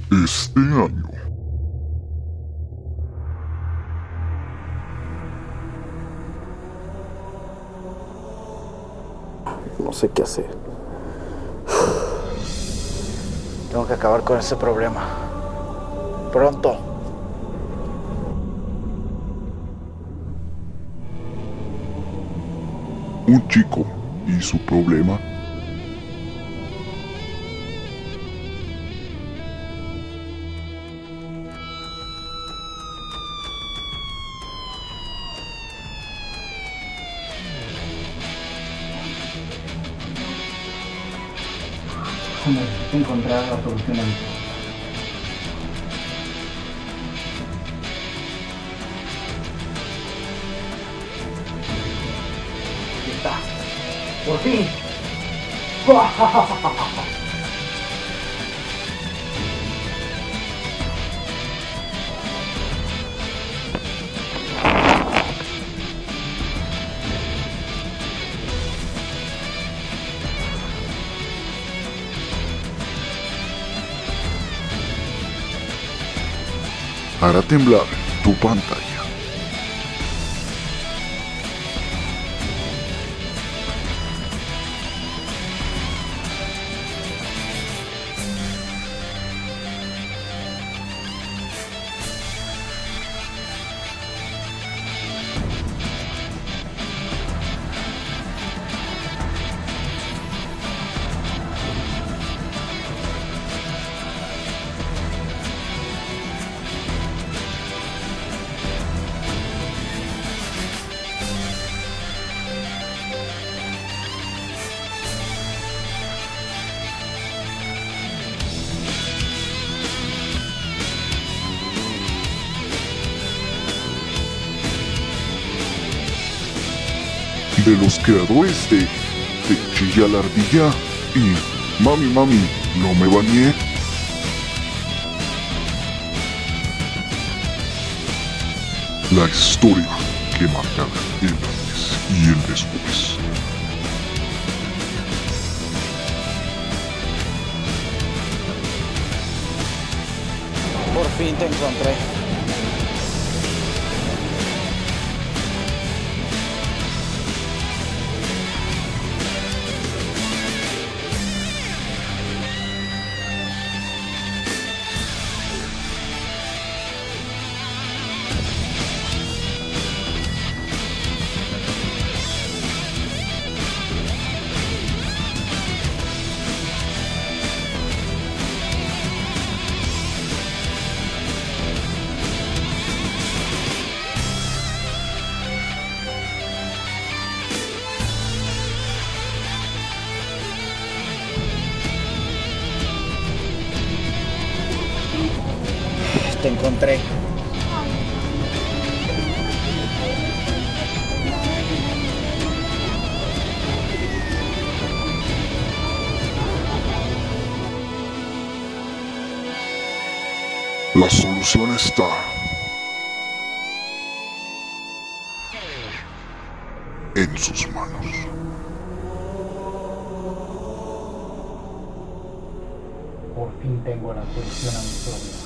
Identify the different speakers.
Speaker 1: Este año,
Speaker 2: No sé qué hacer.
Speaker 3: Tengo que acabar con ese problema. Pronto.
Speaker 1: un chico y su problema.
Speaker 4: Necesito encontrar la solución a mi problema. Aquí está. ¡Por fin!
Speaker 1: Hará temblar tu pantalla. De los creadores de Te Chilla la Ardilla y Mami Mami, no me bañé. La historia que marcará el antes y el después.
Speaker 3: Por fin te encontré. Te encontré.
Speaker 1: La solución está en sus manos.
Speaker 4: Por fin tengo la solución a mi problema.